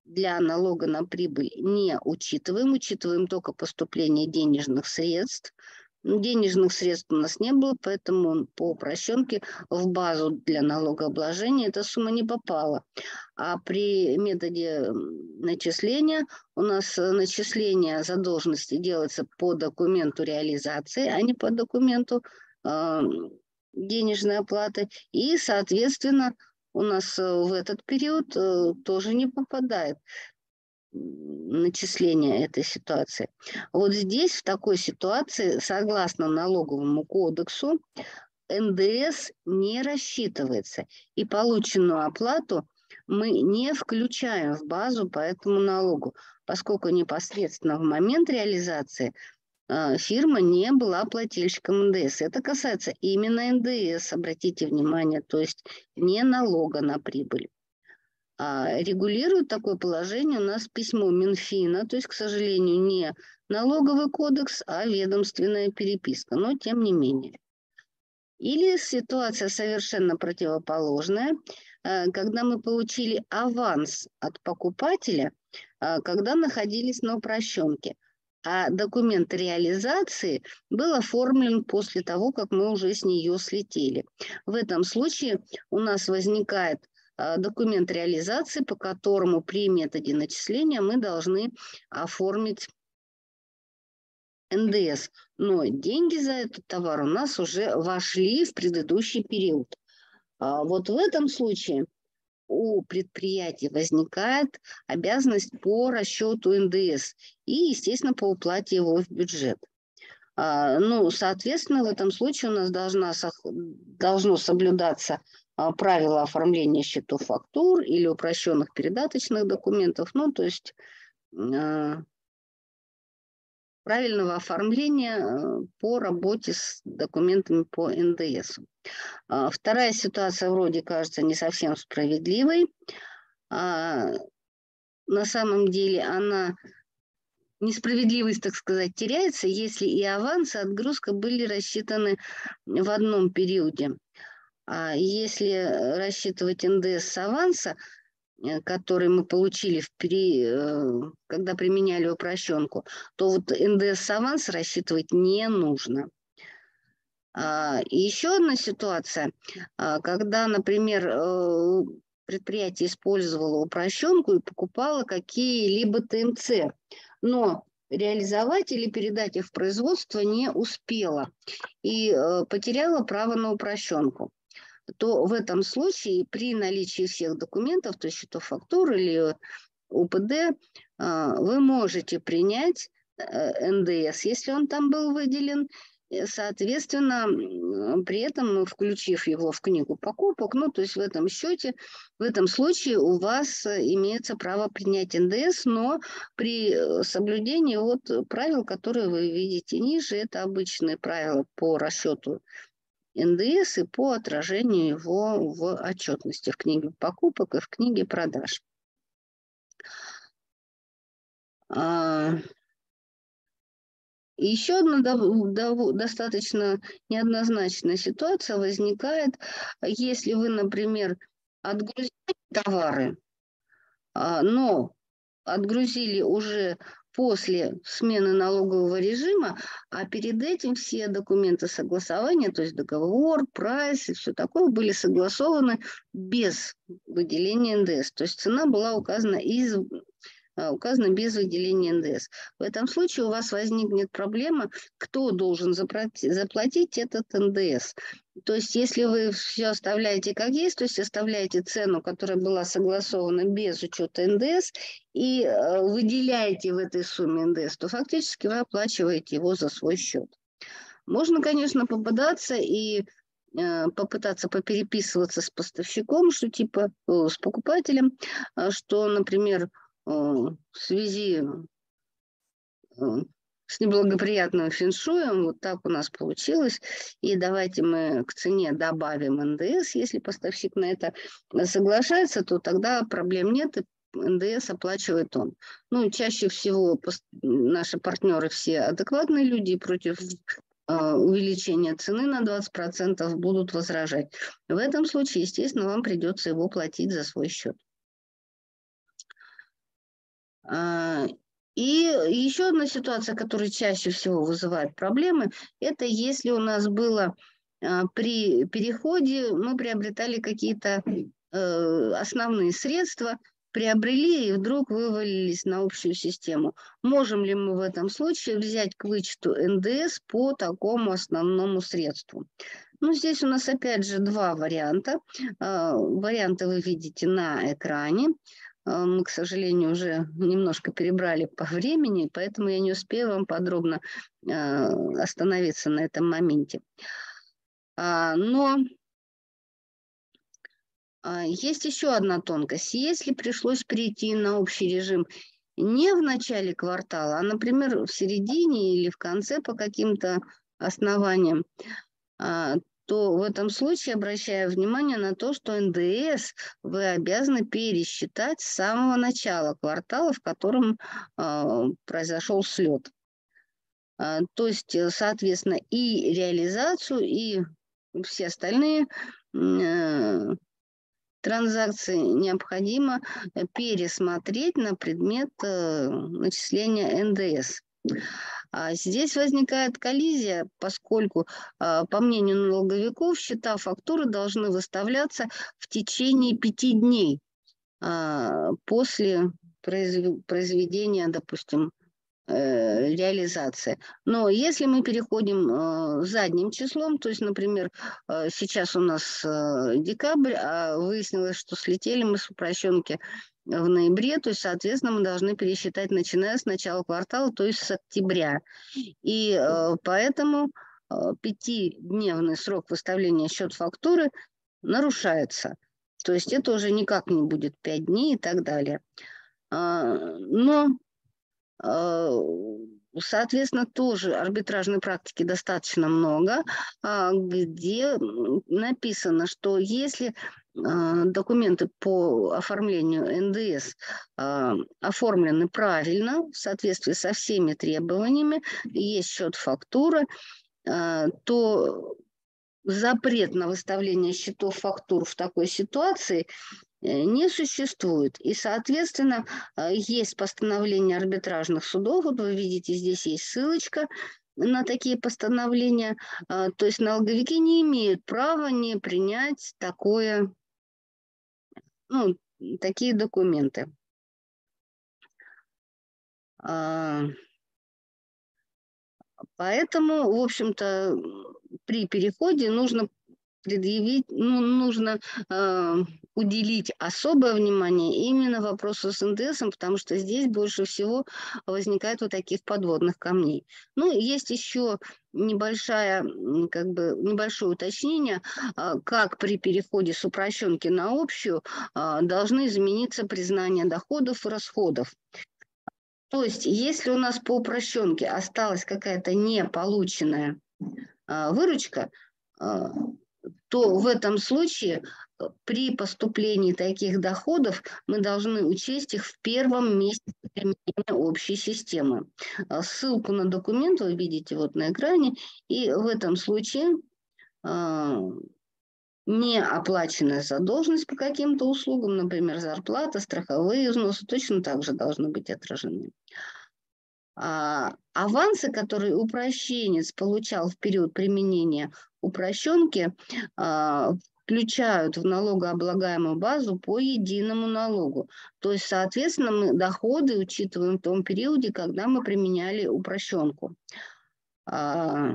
для налога на прибыль не учитываем, учитываем только поступление денежных средств. Денежных средств у нас не было, поэтому по упрощенке в базу для налогообложения эта сумма не попала. А при методе начисления у нас начисление задолженности делается по документу реализации, а не по документу э, денежной оплаты. И, соответственно, у нас в этот период э, тоже не попадает начисления этой ситуации. Вот здесь, в такой ситуации, согласно налоговому кодексу, эн дэ эс не рассчитывается, и полученную оплату мы не включаем в базу по этому налогу, поскольку непосредственно в момент реализации э, фирма не была плательщиком эн дэ эс. Это касается именно эн дэ эс, обратите внимание, то есть не налога на прибыль. А регулирует такое положение у нас письмо Минфина, то есть, к сожалению, не налоговый кодекс, а ведомственная переписка, но тем не менее. Или ситуация совершенно противоположная, когда мы получили аванс от покупателя, когда находились на упрощенке, а документ реализации был оформлен после того, как мы уже с нее слетели. В этом случае у нас возникает документ реализации, по которому при методе начисления мы должны оформить эн дэ эс. Но деньги за этот товар у нас уже вошли в предыдущий период. А вот в этом случае у предприятия возникает обязанность по расчету эн дэ эс и, естественно, по уплате его в бюджет. А, ну, соответственно, в этом случае у нас должна, должно соблюдаться правила оформления счетов фактур или упрощенных передаточных документов, ну, то есть э, правильного оформления по работе с документами по эн дэ эс. А, вторая ситуация вроде кажется не совсем справедливой. А, на самом деле она, несправедливость, так сказать, теряется, если и аванс, и отгрузка были рассчитаны в одном периоде. А если рассчитывать эн дэ эс с аванса, который мы получили, в при, когда применяли упрощенку, то вот эн дэ эс с аванса рассчитывать не нужно. И еще одна ситуация, когда, например, предприятие использовало упрощенку и покупало какие-либо тэ эм цэ, но реализовать или передать их в производство не успела и потеряла право на упрощенку, то в этом случае при наличии всех документов, то есть счетов фактур или у пэ дэ, вы можете принять эн дэ эс, если он там был выделен, соответственно, при этом, включив его в книгу покупок, ну, то есть в этом счете, в этом случае у вас имеется право принять эн дэ эс, но при соблюдении вот правил, которые вы видите ниже, это обычные правила по расчету эн дэ эс и по отражению его в отчетности, в книге покупок и в книге продаж. Еще одна достаточно неоднозначная ситуация возникает, если вы, например, отгрузили товары, но отгрузили уже после смены налогового режима, а перед этим все документы согласования, то есть договор, прайс и все такое были согласованы без выделения эн дэ эс. То есть цена была указана из... указано без выделения эн дэ эс. В этом случае у вас возникнет проблема, кто должен заплатить, заплатить этот эн дэ эс. То есть если вы все оставляете как есть, то есть оставляете цену, которая была согласована без учета эн дэ эс, и э, выделяете в этой сумме эн дэ эс, то фактически вы оплачиваете его за свой счет. Можно, конечно, попадаться и э, попытаться попереписываться с поставщиком, что типа э, с покупателем, э, что, например, в связи с неблагоприятным феншуем, вот так у нас получилось, и давайте мы к цене добавим эн дэ эс, если поставщик на это соглашается, то тогда проблем нет, и эн дэ эс оплачивает он. Ну, чаще всего наши партнеры все адекватные люди, и против увеличения цены на двадцать процентов будут возражать. В этом случае, естественно, вам придется его платить за свой счет. И еще одна ситуация, которая чаще всего вызывает проблемы, это если у нас было при переходе, мы приобретали какие-то основные средства, приобрели и вдруг вывалились на общую систему. Можем ли мы в этом случае взять к вычету эн дэ эс по такому основному средству? Ну, здесь у нас опять же два варианта. Варианты вы видите на экране. Мы, к сожалению, уже немножко перебрали по времени, поэтому я не успею вам подробно остановиться на этом моменте. Но есть еще одна тонкость. Если пришлось перейти на общий режим не в начале квартала, а, например, в середине или в конце по каким-то основаниям, то в этом случае обращаю внимание на то, что эн дэ эс вы обязаны пересчитать с самого начала квартала, в котором э, произошел слет. А, то есть, соответственно, и реализацию, и все остальные э, транзакции необходимо пересмотреть на предмет э, начисления эн дэ эс. Здесь возникает коллизия, поскольку, по мнению налоговиков, счета фактуры должны выставляться в течение пяти дней после произведения, допустим, реализации. Но если мы переходим задним числом, то есть, например, сейчас у нас декабрь, а выяснилось, что слетели мы с упрощенки в ноябре, то есть, соответственно, мы должны пересчитать, начиная с начала квартала, то есть с октября. И э, поэтому э, пятидневный срок выставления счет-фактуры нарушается. То есть это уже никак не будет пять дней и так далее. А, но, э, соответственно, тоже арбитражной практики достаточно много, а, где написано, что если документы по оформлению эн дэ эс э, оформлены правильно, в соответствии со всеми требованиями, есть счет-фактура, э, то запрет на выставление счетов фактур в такой ситуации не существует. И, соответственно, есть постановления арбитражных судов. Вот вы видите, здесь есть ссылочка на такие постановления. То есть налоговики не имеют права не принять такое, ну, такие документы. Поэтому, в общем-то, при переходе нужно предъявить, ну, нужно э, уделить особое внимание именно вопросу с эн дэ эсом, потому что здесь больше всего возникает вот таких подводных камней. Ну, есть еще небольшая, как бы, небольшое уточнение, э, как при переходе с упрощенки на общую э, должны измениться признания доходов и расходов. То есть, если у нас по упрощенке осталась какая-то неполученная э, выручка, э, то в этом случае при поступлении таких доходов мы должны учесть их в первом месяце применения общей системы. Ссылку на документ вы видите вот на экране, и в этом случае э, неоплаченная задолженность по каким-то услугам, например, зарплата, страховые взносы, точно так же должны быть отражены. А, авансы, которые упрощенец получал в период применения упрощенки, а, включают в налогооблагаемую базу по единому налогу. То есть, соответственно, мы доходы учитываем в том периоде, когда мы применяли упрощенку. А,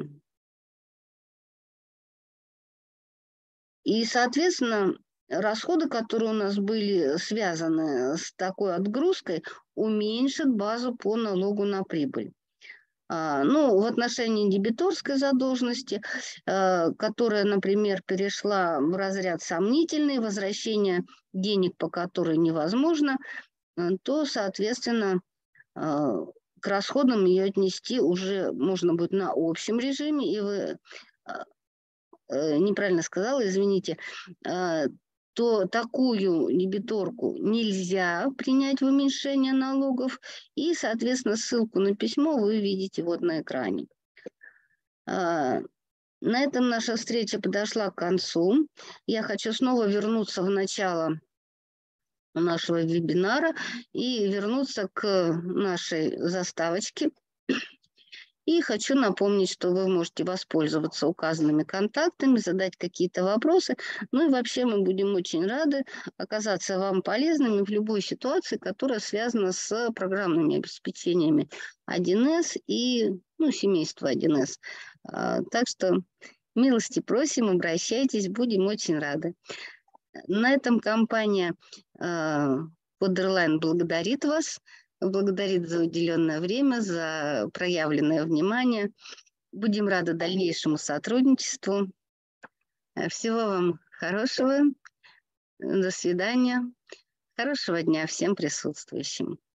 и, соответственно, расходы, которые у нас были связаны с такой отгрузкой, уменьшат базу по налогу на прибыль. Ну, в отношении дебиторской задолженности, которая, например, перешла в разряд сомнительный, возвращение денег по которой невозможно, то, соответственно, к расходам ее отнести уже можно будет на общем режиме. И вы неправильно сказала, извините, то такую дебиторку нельзя принять в уменьшение налогов. И, соответственно, ссылку на письмо вы видите вот на экране. На этом наша встреча подошла к концу. Я хочу снова вернуться в начало нашего вебинара и вернуться к нашей заставочке. И хочу напомнить, что вы можете воспользоваться указанными контактами, задать какие-то вопросы. Ну и вообще мы будем очень рады оказаться вам полезными в любой ситуации, которая связана с программными обеспечениями один эс и ну, семейство один эс. А, так что милости просим, обращайтесь, будем очень рады. На этом компания Borderline благодарит вас. Благодарит за уделенное время, за проявленное внимание. Будем рады дальнейшему сотрудничеству. Всего вам хорошего. До свидания. Хорошего дня всем присутствующим.